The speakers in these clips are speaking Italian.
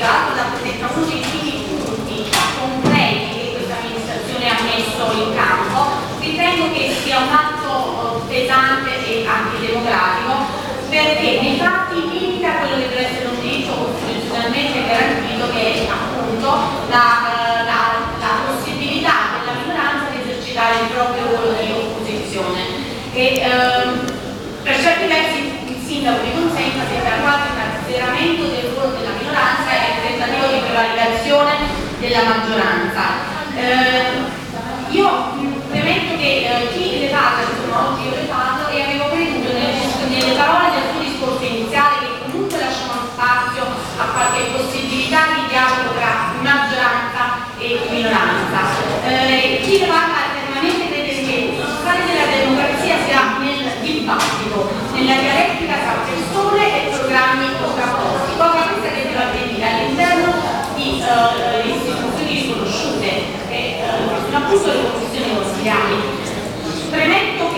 tra l'altro rappresenta uno dei primi punti concreti che questa amministrazione ha messo in campo, ritengo che sia un atto pesante e antidemocratico, perché nei fatti limita quello che deve essere un diritto costituzionalmente garantito, che è appunto la possibilità della minoranza di esercitare il proprio ruolo di opposizione. E per certi versi il sindaco di Cosenza sembra quasi un azzeramento del ruolo della minoranza e il tentativo di prevaricazione della maggioranza. Io premetto che chi le parla, insomma oggi io le parlo, e avevo creduto nelle parole del suo discorso iniziale, che comunque lasciano spazio a qualche possibilità di dialogo tra maggioranza e minoranza. Chi le parla fermamente crede che il sostanza della democrazia sia nel dibattito, nella dialettica tra persone e programmi contrapposti, cosa questa che deve avvenire all'interno di istituzioni riconosciute e appunto le commissioni consigliari. Premetto che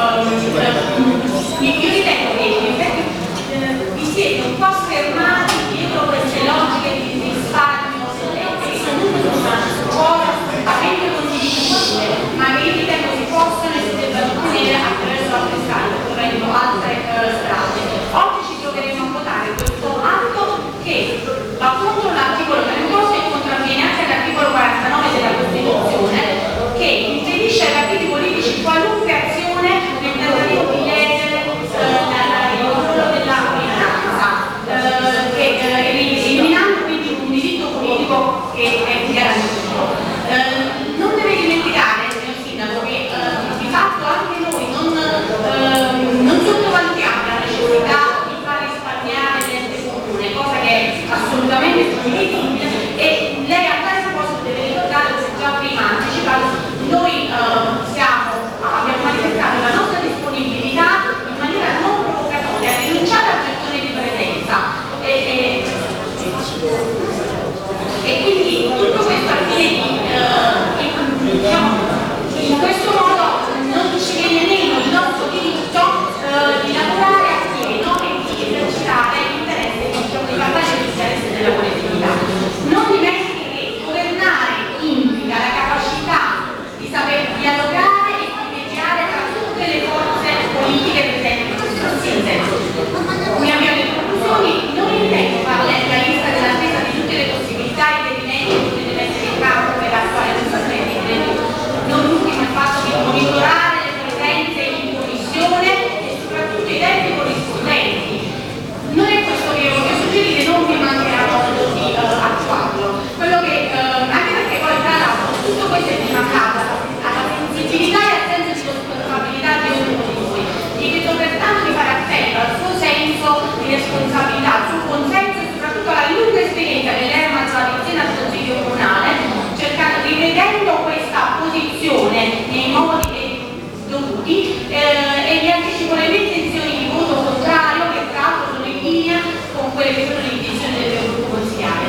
io ritengo che in effetti vi siete un po' schermati dietro queste logiche di risparmio che comunque sono avendo condivisibile, ma che io ritengo si possono e si debbano ottenere attraverso altre strade, correndo altre strade. Oggi ci troveremo a votare questo atto che va contro l'articolo 38 e contravviene anche all'articolo 49 della Costituzione, che impedisce ai partiti politici qualunque azione nel tentativo di leggere il ruolo della minoranza, eliminando quindi un diritto politico che è garantito. Non deve dimenticare, signor Sindaco, che di fatto anche noi non sottovalutiamo la necessità di far risparmiare l'ente comune, cosa che è assolutamente condivisibile, e lei a tal proposito deve ricordare, come già prima anticipato, noi abbiamo manifestato la nostra disponibilità in maniera non provocatoria a rinunciare al gettone di presenza e quindi tutto questo al fine di in questo modo non ci viene meno il nostro diritto di lavorare a pieno e di esercitare l'interesse di parlare dell'interesse della collettività. Non dimentichi che governare implica la capacità di saper dialogare e di mediare tra tutte le forze politiche presenti in questo Paese. Mi avvio alle conclusioni, non intendo fare la lista dell'attesa di tutte le possibilità e dei rimedi che deve essere in campo per attuare questa strategia. Non ultimo il fatto di monitorare le presenze in commissione e soprattutto i tempi corrispondenti. Non è questo che io voglio suggerire, non mi mancherà modo di attuarlo. Quello che, anche perché poi tra l'altro tutto questo è rimandato alla sensibilità e al senso di responsabilità di ognuno di noi. Invito pertanto di fare appello al suo senso di responsabilità, al suo consenso e soprattutto alla lunga esperienza che lei ha mangiato insieme al Consiglio Comunale, rivedendo questa posizione nei modi dovuti e vi anticipo le mie intenzioni di voto contrario, che tra l'altro sono in linea con quelle che sono le intenzioni del mio gruppo consigliare.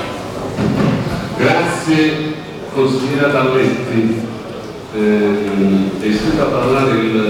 Grazie consigliera Talletti. È iscritto a parlare il